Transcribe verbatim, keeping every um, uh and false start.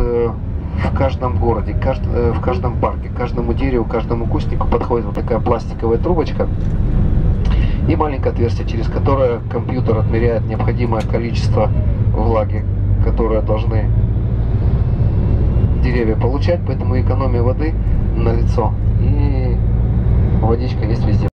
в каждом городе, в каждом парке, каждому дереву, каждому кустику подходит вот такая пластиковая трубочка и маленькое отверстие, через которое компьютер отмеряет необходимое количество влаги, которое должны деревья получать, поэтому экономия воды налицо, и водичка есть везде.